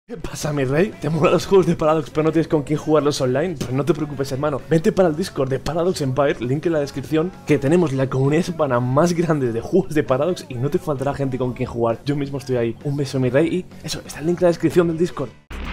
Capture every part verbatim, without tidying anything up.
¿Qué pasa, mi rey? ¿Te molan los juegos de Paradox pero no tienes con quién jugarlos online? Pues no te preocupes, hermano. Vente para el Discord de Paradox Empire, link en la descripción, que tenemos la comunidad hispana más grande de juegos de Paradox y no te faltará gente con quien jugar. Yo mismo estoy ahí. Un beso, mi rey, y eso, está el link en la descripción del Discord.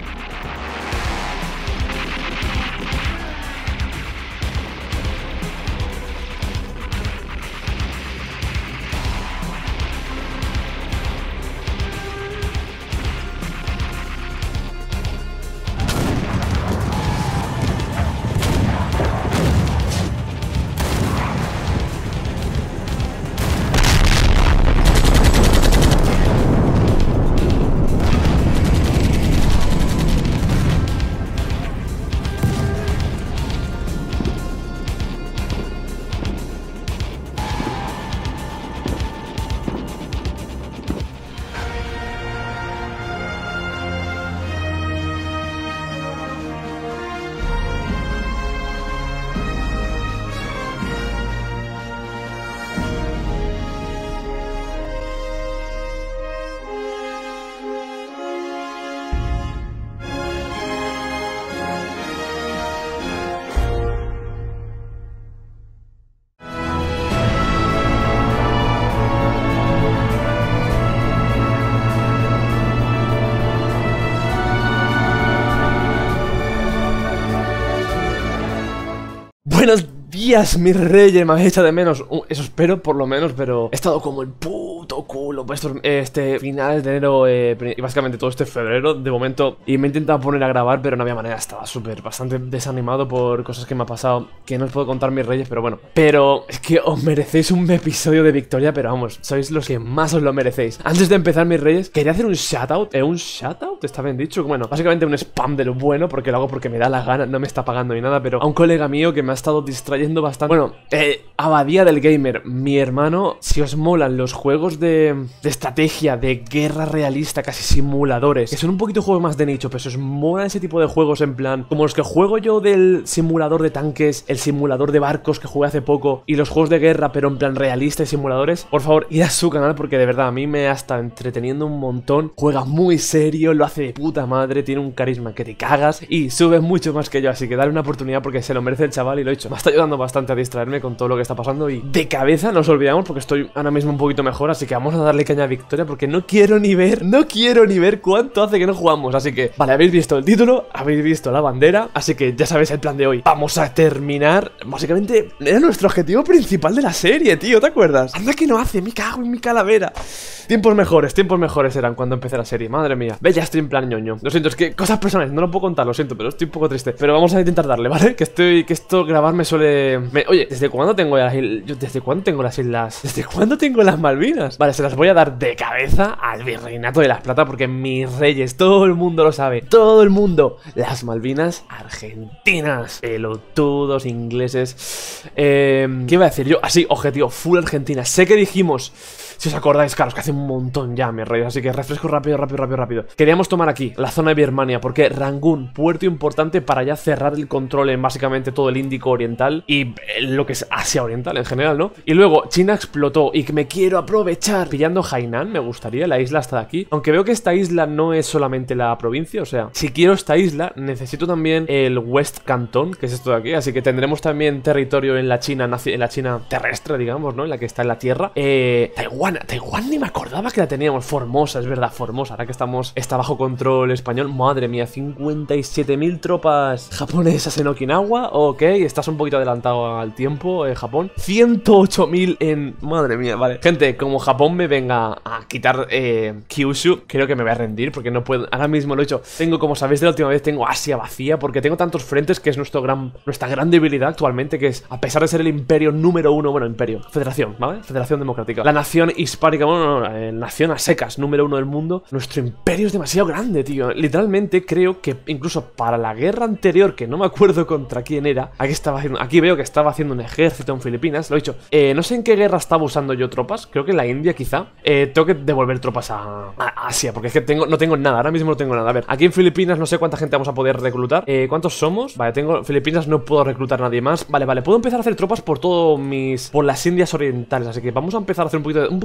Buenos días, mis reyes, me habéis echado de menos. uh, Eso espero, por lo menos, pero he estado como el puto culo por estos, este finales de enero eh, y básicamente todo este febrero, de momento. Y me he intentado poner a grabar, pero no había manera. Estaba súper, bastante desanimado por cosas que me ha pasado, que no os puedo contar, mis reyes, pero bueno. Pero es que os merecéis un episodio de victoria, pero vamos, sois los que más os lo merecéis. Antes de empezar, mis reyes, quería hacer un shoutout. ¿Eh? ¿Un shoutout? ¿Está bien dicho? Bueno, básicamente un spam de lo bueno, porque lo hago porque me da la gana, no me está pagando ni nada, pero a un colega mío que me ha estado distrayendo bastante. Bueno, eh, Abadía del Gamer, mi hermano, si os molan los juegos de, de estrategia, de guerra realista, casi simuladores, que son un poquito juegos más de nicho, pero si os molan ese tipo de juegos en plan, como los que juego yo del simulador de tanques, el simulador de barcos que jugué hace poco, y los juegos de guerra, pero en plan realista y simuladores, por favor, id a su canal porque de verdad a mí me ha estado entreteniendo un montón. Juega muy serio, lo hace de puta madre, tiene un carisma que te cagas y sube mucho más que yo, así que dale una oportunidad porque se lo merece el chaval y lo he hecho. Me está ayudando bastante a distraerme con todo lo que está pasando y de cabeza no os olvidamos porque estoy ahora mismo un poquito mejor, así que vamos a darle caña a victoria porque no quiero ni ver, no quiero ni ver cuánto hace que no jugamos, así que vale, habéis visto el título, habéis visto la bandera, así que ya sabéis el plan de hoy. Vamos a terminar, básicamente era nuestro objetivo principal de la serie, tío, ¿te acuerdas? Anda que no hace, me cago en mi calavera. Tiempos mejores, tiempos mejores eran cuando empecé la serie, madre mía. Ve, ya estoy en plan ñoño. Lo siento, es que cosas personales, no lo puedo contar, lo siento, pero estoy un poco triste. Pero vamos a intentar darle, ¿vale? Que estoy, que esto grabar me suele... Me... Oye, ¿desde cuándo tengo las islas? Yo, ¿desde cuándo tengo las islas? ¿Desde cuándo tengo las Malvinas? Vale, se las voy a dar de cabeza al Virreinato de las Plata porque mis reyes, todo el mundo lo sabe, todo el mundo. Las Malvinas argentinas, pelotudos ingleses. Eh, ¿Qué iba a decir yo? Así, objetivo, full Argentina. Sé que dijimos... Si os acordáis, claro, es que hace un montón ya, mis reyes. Así que refresco rápido, rápido, rápido, rápido. Queríamos tomar aquí, la zona de Birmania, porque Rangún, puerto importante para ya cerrar el control en básicamente todo el Índico Oriental y lo que es Asia Oriental en general, ¿no? Y luego China explotó y que me quiero aprovechar pillando Hainan, me gustaría, la isla está de aquí. Aunque veo que esta isla no es solamente la provincia, o sea, si quiero esta isla, necesito también el West Cantón, que es esto de aquí. Así que tendremos también territorio en la China, en la China terrestre, digamos, ¿no? En la que está en la tierra. Eh, Taiwán. Taiwán ni me acordaba que la teníamos. Formosa, es verdad, Formosa. Ahora que estamos, está bajo control español. Madre mía, cincuenta y siete mil tropas japonesas en Okinawa. Ok, estás un poquito adelantado al tiempo, eh, Japón. ciento ocho mil en... Madre mía, vale. Gente, como Japón me venga a quitar eh, Kyushu, creo que me voy a rendir porque no puedo... Ahora mismo lo he hecho. Tengo, como sabéis de la última vez, tengo Asia vacía porque tengo tantos frentes que es nuestro gran, nuestra gran debilidad actualmente, que es, a pesar de ser el imperio número uno, bueno, imperio, federación, ¿vale? Federación Democrática. La nación hispánica, bueno, no, no, eh, nación a secas, número uno del mundo. Nuestro imperio es demasiado grande, tío. Literalmente creo que incluso para la guerra anterior, que no me acuerdo contra quién era, aquí estaba haciendo, aquí veo que estaba haciendo un ejército en Filipinas, lo he dicho. Eh, no sé en qué guerra estaba usando yo tropas, creo que en la India quizá. Eh, tengo que devolver tropas a, a Asia, porque es que tengo, no tengo nada, ahora mismo no tengo nada. A ver, aquí en Filipinas no sé cuánta gente vamos a poder reclutar. Eh, ¿cuántos somos? Vale, tengo Filipinas, no puedo reclutar a nadie más. Vale, vale, puedo empezar a hacer tropas por todos mis, por las Indias orientales, así que vamos a empezar a hacer un poquito de, un poquito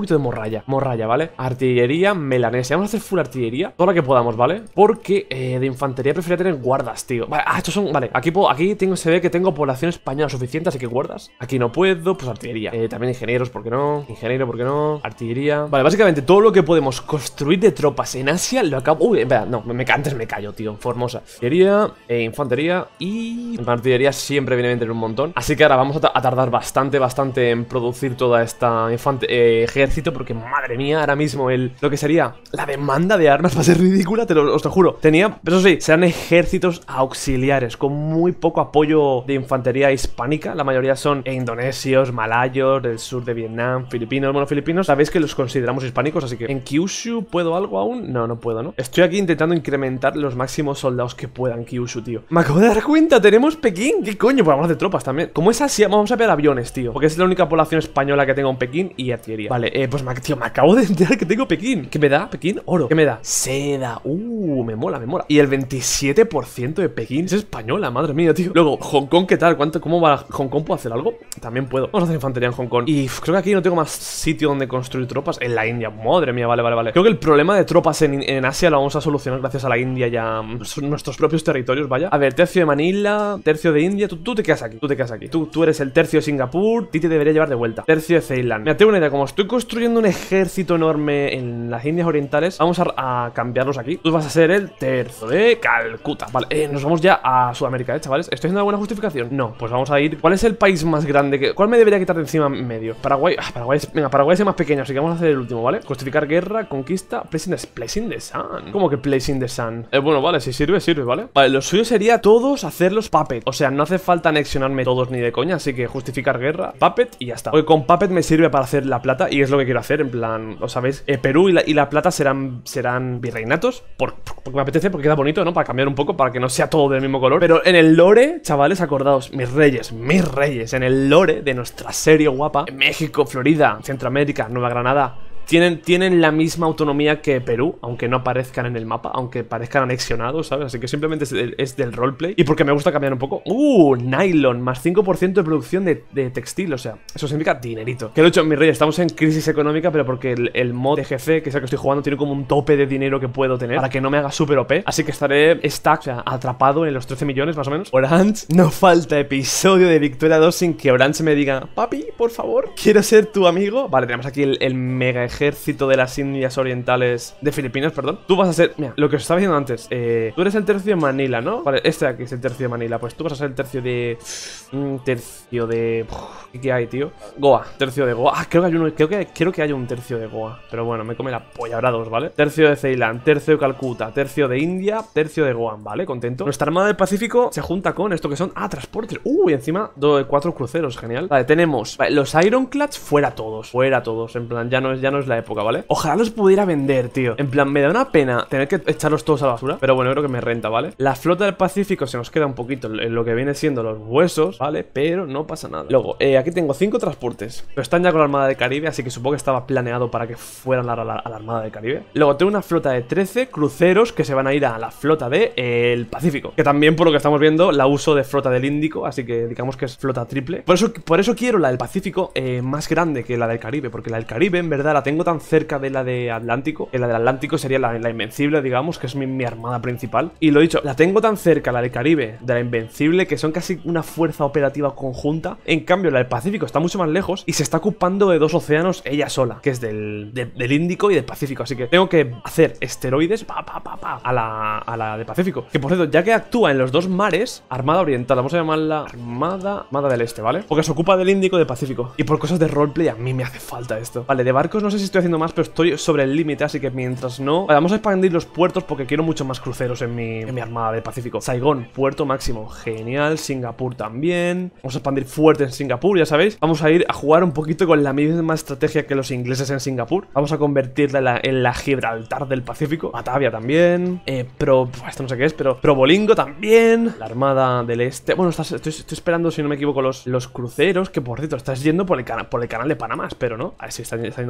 poquito de morralla. Morralla, ¿vale? Artillería melanesia. Vamos a hacer full artillería, toda la que podamos, ¿vale? Porque eh, de infantería preferiría tener guardas, tío. Vale, ah, estos son, vale, aquí, puedo, aquí tengo, se ve que tengo población española suficiente, así que guardas. Aquí no puedo, pues artillería. eh, También ingenieros, ¿por qué no? Ingeniero, ¿por qué no? Artillería. Vale, básicamente todo lo que podemos construir de tropas en Asia lo acabo... Uy, espera, no, me, antes me callo, tío. Formosa. Artillería, eh, infantería y... artillería siempre viene bien tener un montón. Así que ahora vamos a, a tardar bastante, bastante en producir toda esta infante eh, ejército, porque madre mía, ahora mismo el lo que sería la demanda de armas va a ser ridícula, te lo, os lo juro. Tenía, eso sí, serán ejércitos auxiliares con muy poco apoyo de infantería hispánica. La mayoría son indonesios, malayos, del sur de Vietnam, filipinos. Bueno, filipinos, sabéis que los consideramos hispánicos, así que en Kyushu, ¿puedo algo aún? No, no puedo, ¿no? Estoy aquí intentando incrementar los máximos soldados que puedan Kyushu, tío. Me acabo de dar cuenta, tenemos Pekín. ¿Qué coño? Pues vamos a hacer tropas también. Como es Asia, vamos a ver aviones, tío, porque es la única población española que tengo en Pekín y artillería. Vale, eh, pues tío, me acabo de enterar que tengo Pekín. ¿Qué me da? Pekín, oro. ¿Qué me da? Seda. Uh, me mola, me mola. Y el veintisiete por ciento de Pekín es española, madre mía, tío. Luego, Hong Kong, ¿qué tal? ¿Cuánto, ¿Cómo va Hong Kong? ¿Puedo hacer algo? También puedo. Vamos a hacer infantería en Hong Kong. Y uf, creo que aquí no tengo más sitio donde construir tropas. En la India, madre mía, vale, vale, vale. Creo que el problema de tropas en, en Asia lo vamos a solucionar gracias a la India y a nuestros propios territorios, vaya. A ver, tercio de Manila, tercio de India. Tú, tú te quedas aquí, tú te quedas aquí. Tú, tú eres el tercio de Singapur. Ti te debería llevar de vuelta. Tercio de Ceilán. Mira, tengo una idea. Como estoy construyendo un ejército enorme en las Indias Orientales, vamos a, a cambiarlos aquí. Tú vas a ser el tercio de Calcuta. Vale, eh, nos vamos ya a Sudamérica, ¿eh, chavales? ¿Estoy haciendo alguna justificación? No, pues vamos a ir. ¿Cuál es el país más grande? que ¿Cuál me debería quitar de encima en medio? Paraguay. Ah, Paraguay es... Venga, Paraguay es el más pequeño, así que vamos a hacer el último, ¿vale? Justificar guerra, conquista, placing the, placing the sun. ¿Cómo que placing the sun? Eh, bueno, vale, si sirve, sirve, ¿vale? Vale, lo suyo sería todos hacerlos puppet. O sea, no hace falta anexionarme todos ni de coña, así que justificar guerra, puppet y ya está. Porque con puppet me sirve para hacer la plata y es lo que quiero hacer, en plan, ¿lo sabéis? Eh, Perú y la, y la plata serán, serán virreinatos, por, porque me apetece, porque queda bonito, ¿no? Para cambiar un poco, para que no sea todo del mismo color. Pero en el lore, chavales, acordaos, mis reyes, mis reyes, en el lore de nuestra serie guapa, México, Florida, Centroamérica, Nueva Granada, Tienen, tienen la misma autonomía que Perú, aunque no aparezcan en el mapa, aunque parezcan anexionados, ¿sabes? Así que simplemente es, del, es del roleplay. Y porque me gusta cambiar un poco. ¡Uh! Nylon, más cinco por ciento de producción de, de textil, o sea, eso significa dinerito. Que lo he hecho, mi rey, estamos en crisis económica, pero porque el, el mod de G C, que es el que estoy jugando, tiene como un tope de dinero que puedo tener para que no me haga súper O P. Así que estaré stack, o sea, atrapado en los trece millones más o menos. Orange, no falta episodio de Victoria dos sin que Orange me diga: papi, por favor, quiero ser tu amigo. Vale, tenemos aquí el, el mega ejército de las Indias Orientales, de Filipinas, perdón. Tú vas a ser, mira, lo que os estaba diciendo antes, eh, tú eres el tercio de Manila, ¿no? Vale, este de aquí es el tercio de Manila. Pues tú vas a ser el tercio de... Un tercio de... ¿Qué, qué hay, tío? Goa, tercio de Goa. Ah, creo que hay uno, creo que, creo que hay un tercio de Goa. Pero bueno, me come la polla, habrá dos, ¿vale? Tercio de Ceilán, tercio de Calcuta, tercio de India, tercio de Goa, ¿vale? Contento. Nuestra armada del Pacífico se junta con esto que son... Ah, transportes. Uh, y encima do, cuatro cruceros, genial. Vale, tenemos vale, los Ironclads fuera todos, fuera todos. En plan, ya no es, ya no es la época, ¿vale? Ojalá los pudiera vender, tío. En plan, me da una pena tener que echarlos todos a la basura, pero bueno, creo que me renta, ¿vale? La flota del Pacífico se nos queda un poquito en lo que viene siendo los huesos, ¿vale? Pero no pasa nada. Luego, eh, aquí tengo cinco transportes, pero están ya con la Armada del Caribe, así que supongo que estaba planeado para que fueran a la, a la, a la Armada del Caribe. Luego tengo una flota de trece cruceros que se van a ir a la flota del de, eh, Pacífico, que también, por lo que estamos viendo, la uso de flota del Índico, así que digamos que es flota triple. Por eso, por eso quiero la del Pacífico eh, más grande que la del Caribe, porque la del Caribe, en verdad, la tengo tan cerca de la de Atlántico, que la del Atlántico sería la, la Invencible, digamos, que es mi, mi armada principal. Y lo he dicho, la tengo tan cerca, la del Caribe, de la Invencible, que son casi una fuerza operativa conjunta. En cambio, la del Pacífico está mucho más lejos y se está ocupando de dos océanos ella sola, que es del, de, del Índico y del Pacífico. Así que tengo que hacer esteroides pa, pa, pa, pa, a la, a la de Pacífico. Que por cierto, ya que actúa en los dos mares, Armada Oriental, vamos a llamarla Armada, Armada del Este, ¿vale? Porque se ocupa del Índico y del Pacífico. Y por cosas de roleplay a mí me hace falta esto. Vale, de barcos no sé si estoy haciendo más, pero estoy sobre el límite, así que mientras no... Vale, vamos a expandir los puertos porque quiero mucho más cruceros en mi, en mi armada del Pacífico. Saigón, puerto máximo, genial. Singapur también. Vamos a expandir fuerte en Singapur, ya sabéis. Vamos a ir a jugar un poquito con la misma estrategia que los ingleses en Singapur. Vamos a convertirla en la, en la Gibraltar del Pacífico. Batavia también. Eh, Pro... Esto no sé qué es, pero... Probolingo también. La Armada del Este. Bueno, estás, estoy, estoy esperando, si no me equivoco, los, los cruceros. Que por cierto, estás yendo por el, cana, por el canal de Panamá, espero, ¿no? A ver si está, está yendo por aquí.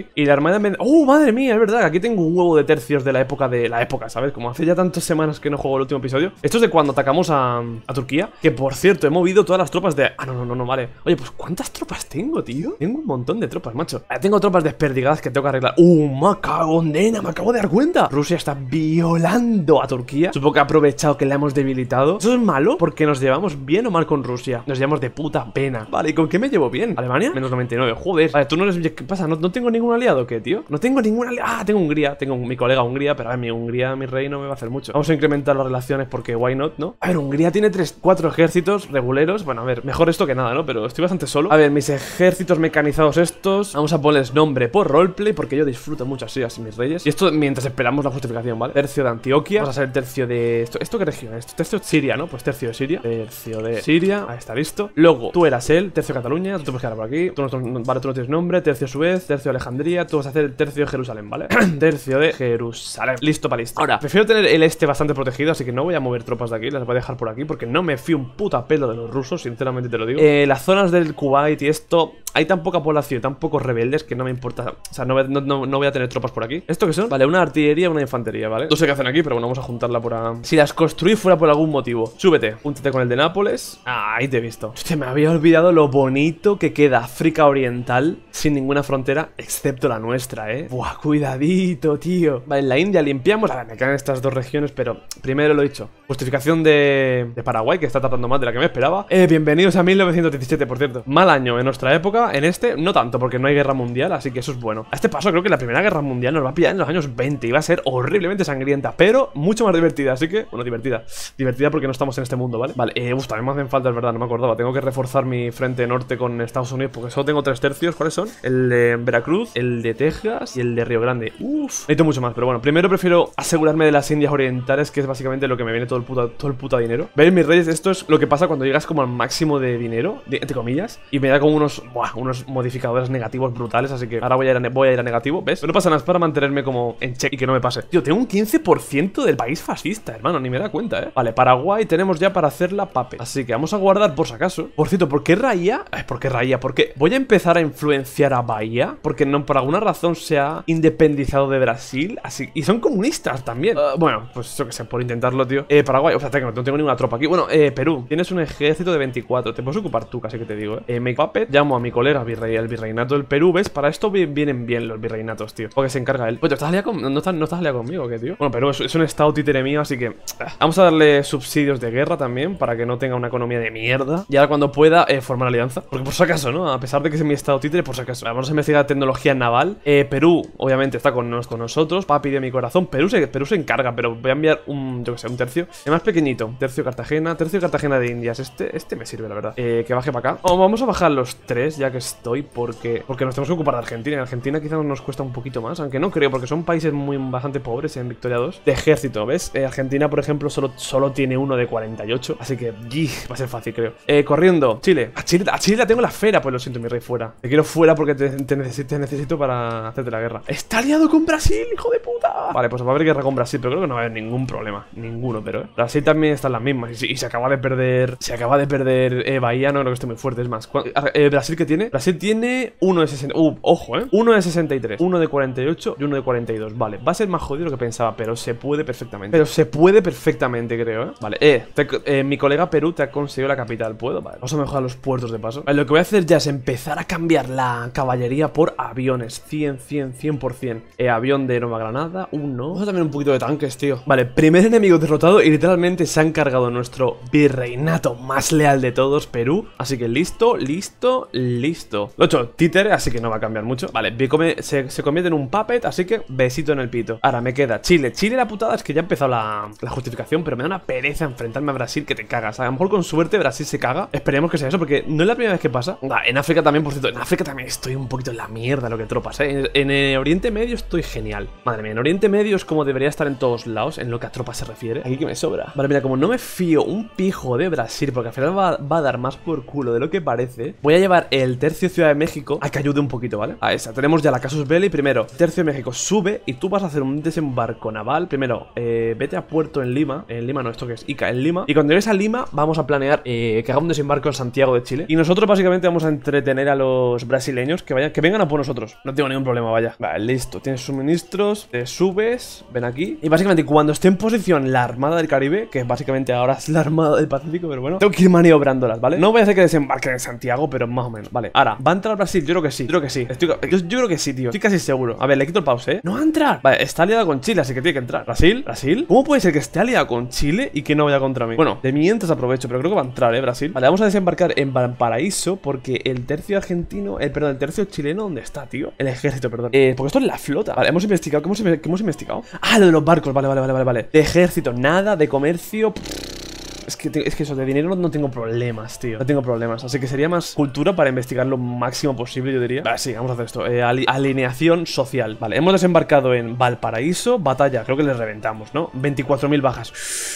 Y la Armada... ¡Oh, madre mía! Es verdad que aquí tengo un huevo de tercios de la época de... La época, ¿sabes? Como hace ya tantas semanas que no juego el último episodio. Esto es de cuando atacamos a, a Turquía. Que, por cierto, he movido todas las tropas de... Ah, no, no, no, no, vale. Oye, pues ¿cuántas tropas tengo, tío? Tengo un montón de tropas, macho. Tengo tropas desperdigadas que tengo que arreglar. ¡Uh, me cago en nena! Me acabo de dar cuenta. Rusia está violando a Turquía. Supongo que ha aprovechado que la hemos debilitado. ¿Eso es malo? Porque nos llevamos bien o mal con Rusia. Nos llevamos de puta pena. Vale, ¿y con qué me llevo bien? ¿Alemania? Menos noventa y nueve. Joder. Vale, tú no eres... ¿Qué pasa? ¿No, no tengo ningún aliado o qué, tío? No tengo ningún aliado. Ah, tengo Hungría. Tengo mi colega Hungría, pero a ver, mi Hungría, mi rey no me va a hacer mucho. Vamos a incrementar las relaciones porque why not, ¿no? A ver, Hungría tiene tres, cuatro ejércitos reguleros. Bueno, a ver, mejor esto que nada, ¿no? Pero estoy bastante solo. A ver, mis ejércitos mecanizados estos. Vamos a ponerles nombre por roleplay porque yo disfruto mucho así, así mis reyes. Y esto mientras esperamos la justificación, ¿vale? Tercio de Antioquia. Vamos a hacer tercio de... ¿Esto, ¿esto qué región es? Tercio de Siria, ¿no? Pues tercio de Siria. Tercio de Siria. Ahí está, listo. Luego, tú eras él. Tercio de Cataluña. Tú te puedes quedar por aquí. Tú no, vale, tú no tienes nombre. Tercio de Suez. Tercio de Alejandría. Tú vas a hacer el tercio de Jerusalén, ¿vale? Tercio de Jerusalén. Listo para listo. Ahora, prefiero tener el este bastante protegido, así que no voy a mover tropas de aquí. Las voy a dejar por aquí porque no me fío un puta pelo de los rusos, sinceramente te lo digo. Eh, las zonas del Kuwait y esto... Hay tan poca población, tan pocos rebeldes que no me importa. O sea, no, no, no, no voy a tener tropas por aquí. ¿Esto qué son? Vale, una artillería y una infantería, ¿vale? No sé qué hacen aquí, pero bueno, vamos a juntarla por a... Si las construí fuera por algún motivo. Súbete, júntate con el de Nápoles. Ah, ahí te he visto. Hostia, me había olvidado lo bonito que queda África Oriental sin ninguna frontera, excepto la nuestra, ¿eh? Buah, cuidadito, tío. Vale, en la India limpiamos. A ver, me quedan estas dos regiones, pero primero lo he dicho. Justificación de, de Paraguay, que está tratando más de la que me esperaba. Eh, bienvenidos a mil novecientos diecisiete, por cierto. Mal año en nuestra época. En este, no tanto, porque no hay guerra mundial, así que eso es bueno. A este paso, creo que la primera guerra mundial nos va a pillar en los años veinte y va a ser horriblemente sangrienta, pero mucho más divertida, así que, bueno, divertida. Divertida porque no estamos en este mundo, ¿vale? Vale, eh, uf, también me hacen falta, es verdad, no me acordaba. Tengo que reforzar mi frente norte con Estados Unidos porque solo tengo tres tercios. ¿Cuáles son? El de Veracruz, el de Texas y el de Río Grande. Uf, necesito mucho más, pero bueno, primero prefiero asegurarme de las Indias Orientales, que es básicamente lo que me viene todo el puta, todo el puta dinero. ¿Veis, mis reyes? Esto es lo que pasa cuando llegas como al máximo de dinero, de, entre comillas, y me da como unos, buah, unos modificadores negativos brutales, así que ahora voy a ir a, voy a, ir a negativo, ¿ves? Pero no pasa nada, es para mantenerme como en check y que no me pase. Tío, tengo un quince por ciento del país fascista, hermano, ni me da cuenta, ¿eh? Vale, Paraguay tenemos ya para hacer la pape, así que vamos a guardar por si acaso. Por cierto, ¿por qué Raía? Ay, ¿por qué Raía? Porque voy a empezar a influenciar a Bahía, porque no, por alguna razón se ha independizado de Brasil, así, y son comunistas también. Uh, bueno, pues yo que sé, por intentarlo, tío. Eh, Paraguay, o sea, tengo, no tengo ninguna tropa aquí. Bueno, eh, Perú, tienes un ejército de veinticuatro, te puedes ocupar tú, casi que te digo, ¿eh? eh Make Puppet, llamo a mi colega virrey, el virreinato del Perú, ¿ves? Para esto vienen bien los virreinatos, tío, porque se encarga él. Pues, ¿estás aliado con... no, estás, no estás aliado conmigo, ¿qué, tío? Bueno, Perú es, es un estado títere mío, así que ah, vamos a darle subsidios de guerra también, para que no tenga una economía de mierda. Y ahora cuando pueda, eh, formar alianza, porque por si acaso, ¿no? A pesar de que es mi estado títere, por si acaso. Vamos a investigar tecnología naval. eh, Perú, obviamente, está con, nos, con nosotros. Papi de mi corazón. Perú se, Perú se encarga, pero voy a enviar un, yo que sé, un tercio. El más pequeñito, tercio Cartagena, tercio Cartagena de Indias. Este, este me sirve, la verdad. Eh, que baje para acá. Oh, vamos a bajar los tres, ya que estoy, porque porque nos tenemos que ocupar de Argentina. En Argentina quizás nos cuesta un poquito más, aunque no creo, porque son países muy bastante pobres en Victoria dos. De ejército, ¿ves? Eh, Argentina, por ejemplo, solo, solo tiene uno de cuarenta y ocho, así que yih, va a ser fácil, creo. Eh, corriendo, Chile. A Chile, a Chile la tengo la fera, pues lo siento, mi rey, fuera. Te quiero fuera porque te, te, necesito, te necesito para hacerte la guerra. ¡Está aliado con Brasil, hijo de puta! Vale, pues va a haber guerra con Brasil, pero creo que no va a haber ningún problema. Ninguno, pero, ¿eh? Brasil también están las mismas. Y, y se acaba de perder... Se acaba de perder eh, Bahía, no creo que esté muy fuerte, es más. Eh, ¿Brasil qué tiene? Brasil tiene uno de sesenta... Uh, ojo, ¿eh? uno de sesenta y tres, uno de cuarenta y ocho y uno de cuarenta y dos. Vale, va a ser más jodido de lo que pensaba, pero se puede perfectamente. Pero se puede perfectamente, creo, ¿eh? Vale, eh, te, eh mi colega Perú te ha conseguido la capital. ¿Puedo? Vale, vamos a mejorar los puertos de paso. Vale, lo que voy a hacer ya es empezar a cambiar la caballería por aviones. cien, cien, cien por cien. Eh, avión de Nueva Granada, uno. Vamos a también un poquito de tanques, tío. Vale, primer enemigo derrotado y literalmente se han cargado nuestro virreinato más leal de todos, Perú. Así que listo, listo, listo. Lo he hecho títere, así que no va a cambiar mucho. Vale, se, se convierte en un puppet, así que besito en el pito. Ahora me queda Chile. Chile, la putada es que ya ha empezado la, la justificación, pero me da una pereza enfrentarme a Brasil que te cagas. A lo mejor con suerte Brasil se caga. Esperemos que sea eso, porque no es la primera vez que pasa. Ah, en África también, por cierto. En África también estoy un poquito en la mierda lo que tropas, ¿eh? En, en eh, Oriente Medio estoy genial. Madre mía, en Oriente Medio es como debería estar en todos lados, en lo que a tropas se refiere. Aquí que me sobra. Vale, mira, como no me fío un pijo de Brasil, porque al final va, va a dar más por culo de lo que parece, voy a llevar el tercio Ciudad de México a que ayude un poquito, ¿vale? A esa. Tenemos ya la Casus Belli. Primero, tercio de México sube y tú vas a hacer un desembarco naval. Primero, eh, vete a puerto en Lima. En Lima no, esto que es Ica, en Lima. Y cuando llegues a Lima, vamos a planear eh, que haga un desembarco en Santiago de Chile. Y nosotros básicamente vamos a entretener a los brasileños que vayan, que vengan a por nosotros. No tengo ningún problema, vaya. Vale, listo. Tienes suministros, te subes, ven aquí. Y básicamente cuando esté en posición la Armada del Caribe, que básicamente ahora es la Armada del Pacífico, pero bueno, tengo que ir maniobrándolas, ¿vale? No voy a hacer que desembarquen en Santiago, pero más o menos. Vale, ahora, ¿va a entrar Brasil? Yo creo que sí, yo creo que sí. Estoy, yo, yo creo que sí, tío. Estoy casi seguro. A ver, le quito el pause, ¿eh? No va a entrar. Vale, está aliado con Chile, así que tiene que entrar. ¿Brasil? ¿Brasil? ¿Cómo puede ser que esté aliado con Chile y que no vaya contra mí? Bueno, de mientras aprovecho, pero creo que va a entrar, ¿eh? Brasil. Vale, vamos a desembarcar en Valparaíso porque el tercio argentino, el, perdón, el tercio chileno, ¿dónde está, tío? El ejército, perdón. Eh, porque esto es la flota. Vale, hemos investigado. ¿Qué hemos, qué hemos investigado? Ah, lo de los barcos. Vale, vale, vale, vale, vale. De ejército, nada. De comercio. Es que, es que eso, de dinero no, no tengo problemas, tío. No tengo problemas. Así que sería más cultura para investigar lo máximo posible, yo diría. Vale, sí, vamos a hacer esto. Eh, ali alineación social. Vale, hemos desembarcado en Valparaíso. Batalla, creo que les reventamos, ¿no? veinticuatro mil bajas.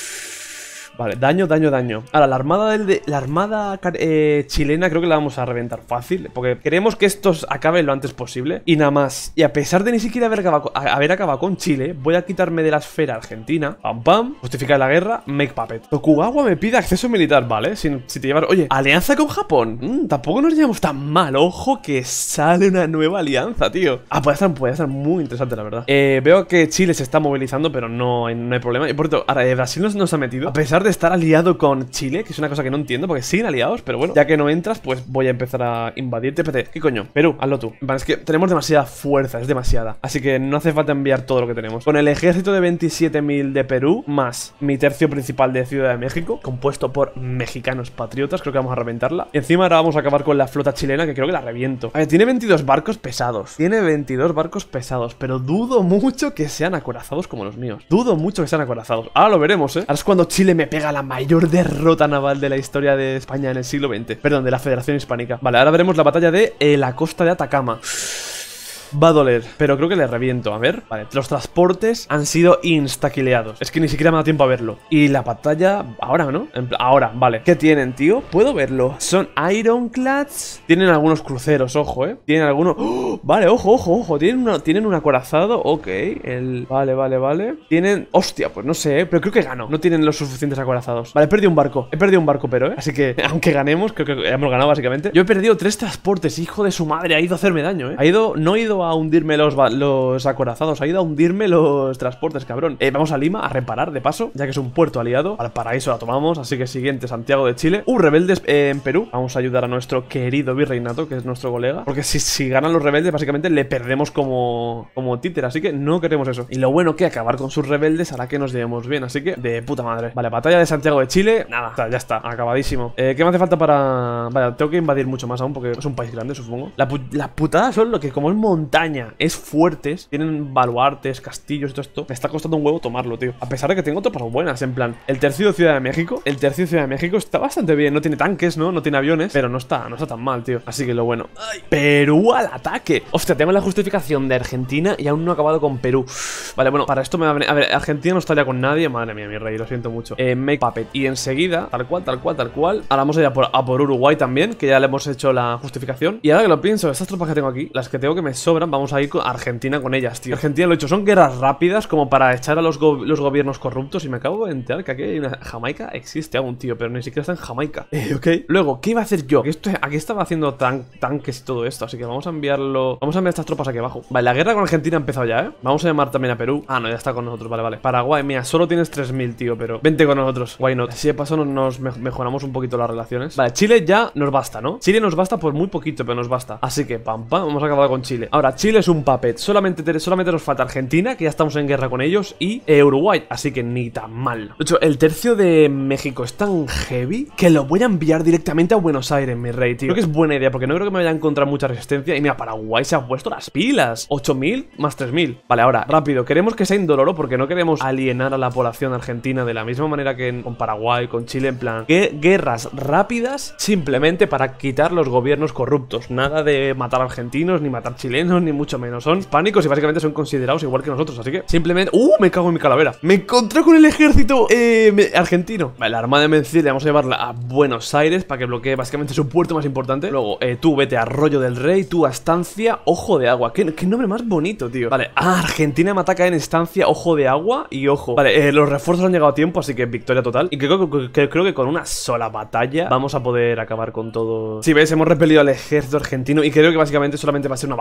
Vale, daño, daño, daño. Ahora, la armada del de, la armada eh, chilena creo que la vamos a reventar fácil, porque queremos que estos acaben lo antes posible. Y nada más. Y a pesar de ni siquiera haber acabado, haber acabado con Chile, voy a quitarme de la esfera argentina. Pam, pam. Justificar la guerra. Make puppet. Tokugawa me pide acceso militar, ¿vale? Si, si te llevas... Oye, alianza con Japón. Mm, tampoco nos llevamos tan mal. Ojo que sale una nueva alianza, tío. Ah, puede estar, puede estar muy interesante, la verdad. Eh, veo que Chile se está movilizando, pero no hay, no hay problema. Y por cierto, ahora eh, Brasil nos, nos ha metido. A pesar de estar aliado con Chile, que es una cosa que no entiendo porque siguen aliados, pero bueno, ya que no entras, pues voy a empezar a invadirte. Espérate, ¿qué coño? Perú, hazlo tú. Vale, es que tenemos demasiada fuerza, es demasiada, así que no hace falta enviar todo lo que tenemos. Con el ejército de veintisiete mil de Perú, más mi tercio principal de Ciudad de México, compuesto por mexicanos patriotas, creo que vamos a reventarla. Y encima ahora vamos a acabar con la flota chilena, que creo que la reviento. A ver, tiene veintidós barcos pesados. Tiene veintidós barcos pesados, pero dudo mucho que sean acorazados como los míos. Dudo mucho que sean acorazados. Ahora lo veremos, ¿eh? Ahora es cuando Chile me pega la mayor derrota naval de la historia de España en el siglo veinte. Perdón, de la Federación Hispánica. Vale, ahora veremos la batalla de eh, la costa de Atacama. Va a doler, pero creo que le reviento. A ver, vale, los transportes han sido instaquileados. Es que ni siquiera me da tiempo a verlo. Y la batalla, ahora, ¿no? En ahora, vale. ¿Qué tienen, tío? ¿Puedo verlo? Son Ironclads. Tienen algunos cruceros, ojo, ¿eh? Tienen algunos... ¡Oh! Vale, ojo, ojo, ojo. Tienen, una... Tienen un acorazado, ok. El... Vale, vale, vale. Tienen... Hostia, pues no sé, ¿eh? Pero creo que gano. No tienen los suficientes acorazados. Vale, he perdido un barco. He perdido un barco, pero, ¿eh? Así que, aunque ganemos, creo que hemos ganado, básicamente. Yo he perdido tres transportes. Hijo de su madre, ha ido a hacerme daño, ¿eh? Ha ido... No ha ido a hundirme los, los acorazados, ha ido a hundirme los transportes, cabrón. eh, Vamos a Lima a reparar, de paso, ya que es un puerto aliado. Al paraíso la tomamos, así que siguiente, Santiago de Chile. Uh, rebeldes eh, en Perú. Vamos a ayudar a nuestro querido virreinato, que es nuestro colega, porque si, si ganan los rebeldes, básicamente le perdemos como, como títer, así que no queremos eso. Y lo bueno que acabar con sus rebeldes hará que nos llevemos bien, así que de puta madre. Vale, batalla de Santiago de Chile. Nada, ya está, acabadísimo. eh, ¿Qué me hace falta para...? Vale, tengo que invadir mucho más aún, porque es un país grande, supongo. La, pu la putada son lo que, como es montaña, es fuertes, tienen baluartes, castillos y todo esto. Me está costando un huevo tomarlo, tío. A pesar de que tengo tropas buenas, en plan, el tercio de Ciudad de México, el tercio de Ciudad de México está bastante bien. No tiene tanques, ¿no? No tiene aviones, pero no está, no está tan mal, tío. Así que lo bueno. ¡Ay! Perú al ataque. Hostia, tengo la justificación de Argentina y aún no he acabado con Perú. Vale, bueno, para esto me va a venir... A ver, Argentina no está ya con nadie. Madre mía, mi rey, lo siento mucho. Eh, make puppet. Y enseguida, tal cual, tal cual, tal cual. Ahora vamos a ir a por, a por Uruguay también, que ya le hemos hecho la justificación. Y ahora que lo pienso, estas tropas que tengo aquí, las que tengo que me sobran, vamos a ir con Argentina con ellas, tío. Argentina, lo he hecho, son guerras rápidas como para echar a los, go los gobiernos corruptos. Y me acabo de enterar que aquí hay una... Jamaica existe aún, tío, pero ni siquiera está en Jamaica. Eh, ok. Luego, ¿qué iba a hacer yo? Aquí, estoy, aquí estaba haciendo tan tanques y todo esto, así que vamos a enviarlo... Vamos a enviar estas tropas aquí abajo. Vale, la guerra con Argentina ha empezado ya, ¿eh? Vamos a llamar también a Perú. Ah, no, ya está con nosotros, vale, vale. Paraguay, mira, solo tienes tres mil, tío, pero vente con nosotros. Why not? Así de paso nos, nos mejoramos un poquito las relaciones. Vale, Chile ya nos basta, ¿no? Chile nos basta por muy poquito, pero nos basta. Así que, pam, pam, vamos a acabar con Chile. Ahora, Chile es un puppet. Solamente, solamente nos falta Argentina, que ya estamos en guerra con ellos, y eh, Uruguay, así que ni tan mal. De hecho, el tercio de México es tan heavy que lo voy a enviar directamente a Buenos Aires, mi rey, tío. Creo que es buena idea, porque no creo que me vaya a encontrar mucha resistencia. Y mira, Paraguay se ha puesto las pilas. ocho mil más tres mil. Vale, ahora, rápido, queremos que sea indoloro porque no queremos alienar a la población argentina de la misma manera que en, con Paraguay, con Chile, en plan, que guerras rápidas simplemente para quitar los gobiernos corruptos. Nada de matar argentinos, ni matar chilenos, ni mucho menos. Son hispánicos y básicamente son considerados igual que nosotros, así que simplemente... ¡Uh! Me cago en mi calavera. Me encontré con el ejército eh, me... argentino. Vale, la armada de Mencil, vamos a llevarla a Buenos Aires para que bloquee básicamente su puerto más importante. Luego, eh, tú vete a Arroyo del Rey, tú a Estancia Ojo de Agua. ¿Qué, qué nombre más bonito, tío? Vale, ah, Argentina me ataca en Estancia Ojo de Agua y ojo. Vale, eh, los refuerzos han llegado a tiempo, así que victoria total. Y creo que, que, creo que con una sola batalla vamos a poder acabar con todo. Si ves, hemos repelido al ejército argentino y creo que básicamente solamente va a ser una batalla porque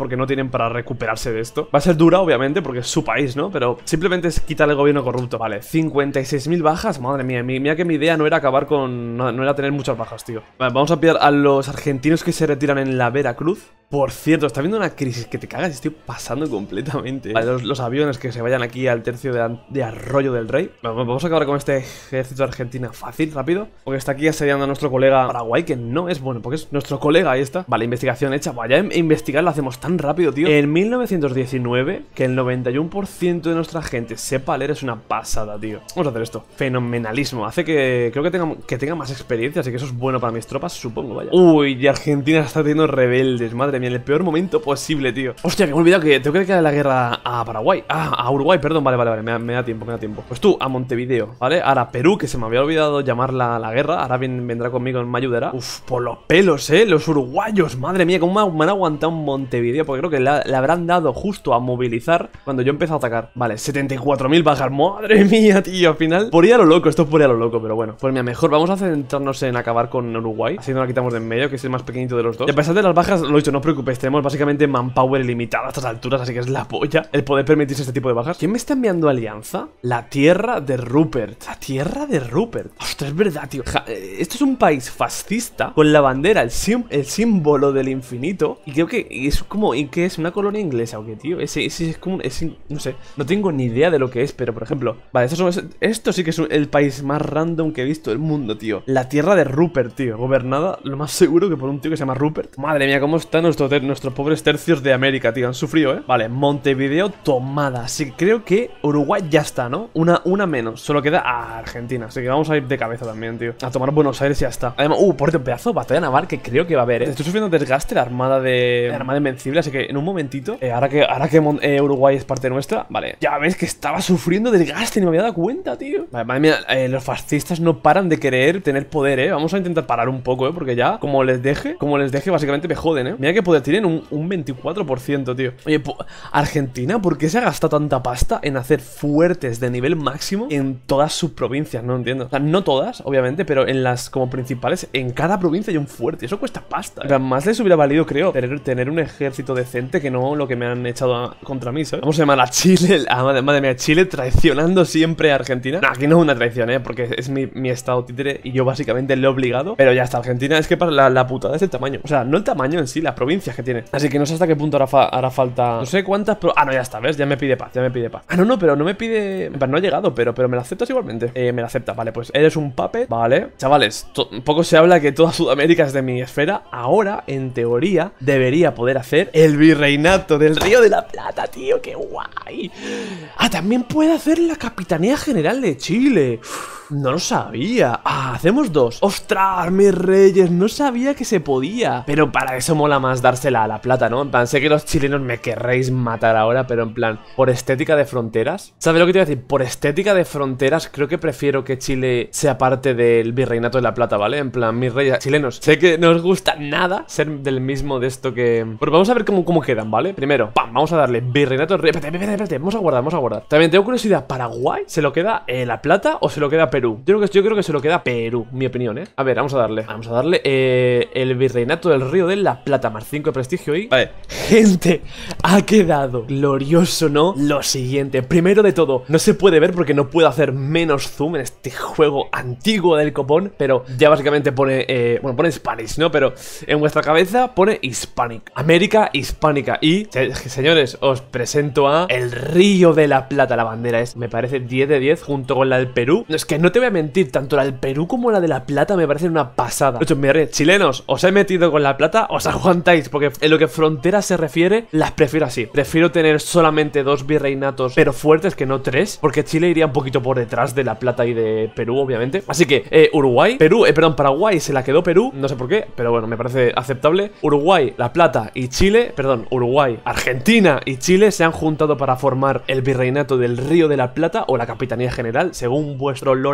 porque no tienen para recuperarse de esto. Va a ser dura, obviamente, porque es su país, ¿no? Pero simplemente es quitar el gobierno corrupto. Vale, cincuenta y seis mil bajas. Madre mía, mira que mi idea no era acabar con... No, no era tener muchas bajas, tío. Vale, vamos a pillar a los argentinos que se retiran en la Veracruz. Por cierto, está viendo una crisis que te cagas y estoy pasando completamente. Vale, los, los aviones que se vayan aquí al tercio de, de Arroyo del Rey. Vamos, vamos a acabar con este ejército de Argentina fácil, rápido. Porque está aquí asediando a nuestro colega Paraguay, que no es bueno, porque es nuestro colega, ahí está. Vale, investigación hecha. Vaya, investigar lo hacemos tan rápido, tío. En mil novecientos diecinueve, que el noventa y uno por ciento de nuestra gente sepa leer es una pasada, tío. Vamos a hacer esto. Fenomenalismo. Hace que creo que tenga, que tenga más experiencia, así que eso es bueno para mis tropas, supongo, vaya. Uy, y Argentina está teniendo rebeldes, madre mía, en el peor momento posible, tío. Hostia, que me he olvidado que tengo que declarar la guerra a Paraguay. Ah, a Uruguay, perdón, vale, vale, vale, me, me da tiempo, me da tiempo. Pues tú, a Montevideo, ¿vale? Ahora Perú, que se me había olvidado llamarla la guerra, ahora bien, vendrá conmigo, me ayudará. Uf, por los pelos, eh, los uruguayos, madre mía, cómo me, me han aguantado en Montevideo, porque creo que le, le habrán dado justo a movilizar cuando yo empecé a atacar. Vale, setenta y cuatro mil bajas, madre mía, tío, al final, por ir a lo loco, esto es por ir a lo loco, pero bueno. Pues mira, mejor vamos a centrarnos en acabar con Uruguay, así no la quitamos de en medio, que es el más pequeñito de los dos. Y a pesar de las bajas, lo he dicho, no os preocupéis, tenemos básicamente manpower ilimitado a estas alturas, así que es la polla el poder permitirse este tipo de bajas. ¿Quién me está enviando alianza? La tierra de Rupert. La tierra de Rupert. Ostras, es verdad, tío. Ja, esto es un país fascista con la bandera, el, sim el símbolo del infinito. Y creo que es como, ¿y qué es? ¿Una colonia inglesa o qué, tío? Ese, ese es como, es, no sé, no tengo ni idea de lo que es, pero por ejemplo, vale, esto, son, esto sí que es el país más random que he visto del mundo, tío. La tierra de Rupert, tío. Gobernada, lo más seguro que por un tío que se llama Rupert. Madre mía, cómo están nuestros, nuestros pobres tercios de América, tío. Han sufrido, ¿eh? Vale, Montevideo tomada. Así que creo que Uruguay ya está, ¿no? Una, una menos. Solo queda a Argentina. Así que vamos a ir de cabeza también, tío. A tomar Buenos Aires y ya está. Además, uh, por cierto, pedazo de batalla naval que creo que va a haber, ¿eh? Estoy sufriendo desgaste la armada de... La armada invencible. Así que en un momentito, eh, ahora que, ahora que eh, Uruguay es parte nuestra, vale. Ya ves que estaba sufriendo desgaste. Ni me había dado cuenta, tío. Vale, madre mía, eh, los fascistas no paran de querer tener poder, ¿eh? Vamos a intentar parar un poco, ¿eh? Porque ya, como les deje, como les deje, básicamente me joden, ¿eh? Mira que poder tienen un, un veinticuatro por ciento, tío. Oye, Argentina, ¿por qué se ha gastado tanta pasta en hacer fuertes de nivel máximo en todas sus provincias? No entiendo. O sea, no todas, obviamente, pero en las como principales, en cada provincia hay un fuerte. Eso cuesta pasta, ¿eh? Pero más les hubiera valido, creo, tener, tener un ejército decente que no lo que me han echado a, contra mí, ¿sabes? Vamos a llamar a Chile, a, madre, madre mía, Chile traicionando siempre a Argentina. No, aquí no es una traición, ¿eh? Porque es mi, mi estado títere y yo básicamente le he obligado. Pero ya está, Argentina es que para la, la putada es el tamaño. O sea, no el tamaño en sí, las provincias que tiene. Así que no sé hasta qué punto hará, fa hará falta. No sé cuántas, pero... Ah, no, ya está, ¿ves? Ya me pide paz, ya me pide paz. Ah, no, no, pero no me pide... No ha llegado, pero, pero me la aceptas igualmente. Eh, me la acepta, vale, pues eres un puppet. Vale, chavales, poco se habla que toda Sudamérica es de mi esfera. Ahora, en teoría, debería poder hacer el virreinato del Río de la Plata, tío, qué guay. Ah, también puede hacer la Capitanía General de Chile. No lo sabía. Ah, hacemos dos. ¡Ostras, mis reyes! No sabía que se podía. Pero para eso mola más dársela a la plata, ¿no? En plan, sé que los chilenos me querréis matar ahora, pero en plan, por estética de fronteras. ¿Sabes lo que te iba a decir? Por estética de fronteras, creo que prefiero que Chile sea parte del virreinato de la plata, ¿vale? En plan, mis reyes chilenos, sé que no os gusta nada ser del mismo de esto que... Pero vamos a ver cómo, cómo quedan, ¿vale? Primero, ¡pam! Vamos a darle virreinato... Espérate, espérate, espérate, vamos a guardar, vamos a guardar. También tengo curiosidad, ¿Paraguay se lo queda eh, la plata o se lo queda Perú? Yo creo, que, yo creo que se lo queda Perú, mi opinión, ¿eh? A ver, vamos a darle. Vamos a darle eh, el virreinato del Río de la Plata, más cinco de prestigio y... Vale, gente, ha quedado glorioso, ¿no? Lo siguiente, primero de todo, no se puede ver porque no puedo hacer menos zoom en este juego antiguo del copón, pero ya básicamente pone, eh, bueno, pone Spanish, ¿no? Pero en vuestra cabeza pone Hispanic, América Hispánica. Y, se señores, os presento a el Río de la Plata. La bandera es, me parece, diez de diez junto con la del Perú. Es que no te voy a mentir, tanto la del Perú como la de la Plata me parecen una pasada. De hecho, me ríe, chilenos, os he metido con la Plata, os aguantáis, porque en lo que fronteras se refiere, las prefiero así. Prefiero tener solamente dos virreinatos, pero fuertes, que no tres, porque Chile iría un poquito por detrás de la Plata y de Perú, obviamente. Así que, eh, Uruguay, Perú, eh, perdón, Paraguay se la quedó Perú, no sé por qué, pero bueno, me parece aceptable. Uruguay, la Plata y Chile, perdón, Uruguay, Argentina y Chile se han juntado para formar el virreinato del Río de la Plata o la Capitanía General, según vuestro lore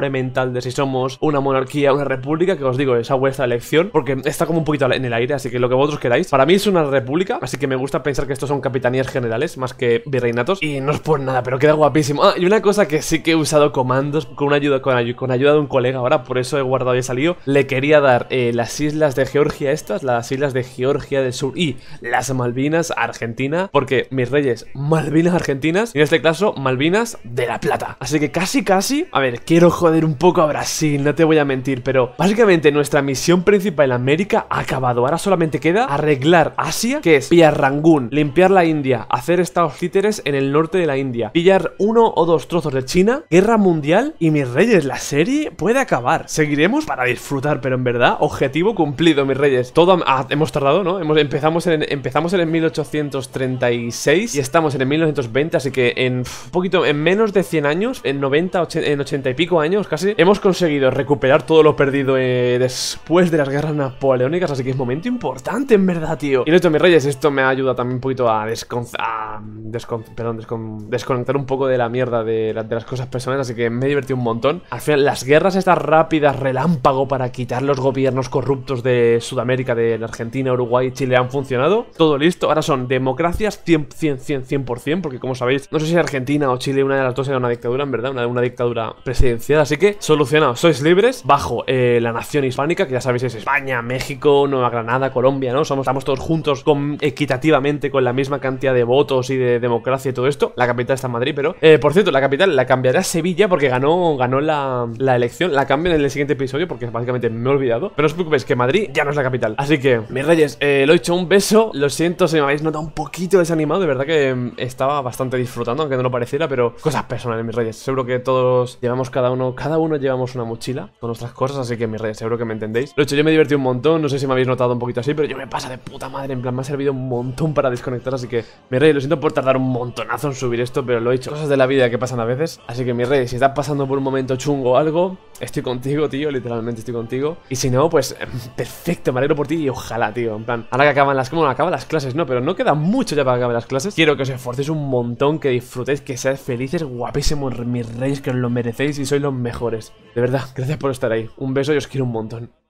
amarre mental de si somos una monarquía o una república, que os digo, es a vuestra elección, porque está como un poquito en el aire, así que lo que vosotros queráis. Para mí es una república, así que me gusta pensar que estos son capitanías generales más que virreinatos, y no es por nada, pero queda guapísimo. Ah, y una cosa que sí que he usado comandos con una ayuda, con, con ayuda de un colega ahora, por eso he guardado y he salido. Le quería dar eh, las islas de Georgia estas, las islas de Georgia del Sur y las Malvinas a Argentina, porque mis reyes, Malvinas argentinas, y en este caso Malvinas de la Plata. Así que casi casi, a ver, quiero joder un poco a Brasil, no te voy a mentir, pero básicamente nuestra misión principal en América ha acabado. Ahora solamente queda arreglar Asia, que es pillar Rangún, limpiar la India, hacer estados títeres en el norte de la India, pillar uno o dos trozos de China, guerra mundial, y mis reyes, la serie puede acabar. Seguiremos para disfrutar, pero en verdad, objetivo cumplido, mis reyes. Todo ah, hemos tardado, ¿no? Hemos, empezamos, en, empezamos en el mil ochocientos treinta y seis y estamos en el mil novecientos veinte, así que en un poquito, en menos de cien años, en noventa, ochenta, en ochenta y pico años casi, hemos conseguido recuperar todo lo perdido eh, después de las guerras napoleónicas, así que es momento importante, en verdad, tío. Y esto, mis reyes, esto me ayuda también un poquito a, descon a descon perdón, descon desconectar un poco de la mierda de, la de las cosas personales, así que me he divertido un montón. Al final, las guerras estas rápidas, relámpago, para quitar los gobiernos corruptos de Sudamérica, de Argentina, Uruguay y Chile han funcionado. Todo listo, ahora son democracias cien, cien, cien, cien por cien, porque como sabéis, no sé si Argentina o Chile, una de las dos era una dictadura, en verdad, una, una dictadura presidencial, así que solucionado, sois libres bajo eh, la nación hispánica, que ya sabéis es España, México, Nueva Granada, Colombia, ¿no? Somos, estamos todos juntos con, equitativamente, con la misma cantidad de votos y de democracia y todo esto. La capital está en Madrid, pero, eh, por cierto, la capital la cambiará a Sevilla porque ganó, ganó la, la elección. La cambio en el siguiente episodio porque básicamente me he olvidado, pero no os preocupéis que Madrid ya no es la capital. Así que, mis reyes, eh, lo he hecho, un beso. Lo siento si me habéis notado un poquito desanimado, de verdad que eh, estaba bastante disfrutando, aunque no lo pareciera, pero cosas personales, mis reyes. Seguro que todos llevamos cada uno, cada uno llevamos una mochila con nuestras cosas, así que, mis reyes, seguro que me entendéis. Lo he hecho, yo me he divertido un montón, no sé si me habéis notado un poquito así, pero yo me pasa de puta madre, en plan, me ha servido un montón para desconectar, así que, mis reyes, lo siento por tardar un montonazo en subir esto, pero lo he hecho. Cosas de la vida que pasan a veces, así que, mis reyes, si estás pasando por un momento chungo o algo, estoy contigo, tío, literalmente estoy contigo. Y si no, pues, perfecto, me alegro por ti y ojalá, tío, en plan, ahora que acaban las, bueno, acaban las clases, no, pero no queda mucho ya para que acaben las clases. Quiero que os esforcéis un montón, que disfrutéis, que seáis felices, guapísimos, mis reyes, que os lo merecéis y sois los mejores. De verdad, gracias por estar ahí. Un beso y os quiero un montón.